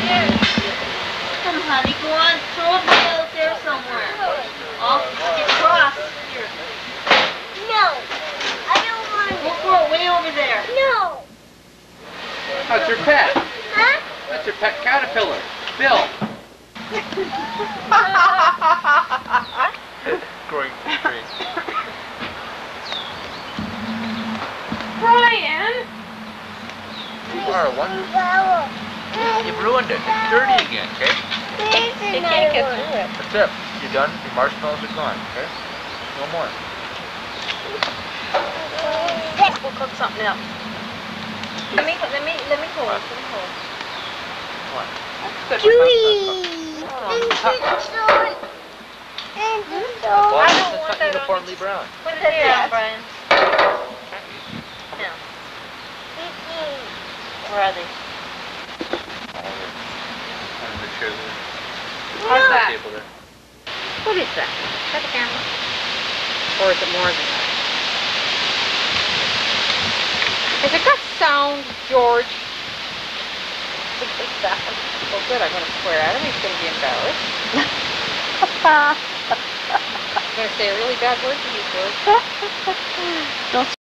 Come, honey, go on. Throw it way out there somewhere. Off, get across. Here. No. I don't want it. Go throw it way over there. No. That's your pet. Huh? That's your pet caterpillar. Bill. Growing tree. Brian! You are one. You've ruined it. It's dirty again, okay? You can't get through it. That's it. You're done. Your marshmallows are gone, okay? No more. We'll cook something else. Let me hold. Let me hold. What? Chewy. Well, I don't that's want not that uniformly brown. Put it here, Brian. Now. Where are they? On the chair there. How's that? Table there. What is that? Is that a camera? Or is it more than that? Has it got sound, George? It's sound. Well, good. I'm going to swear at him. He's going to be embarrassed. I'm going to say a really bad word to you, George. Don't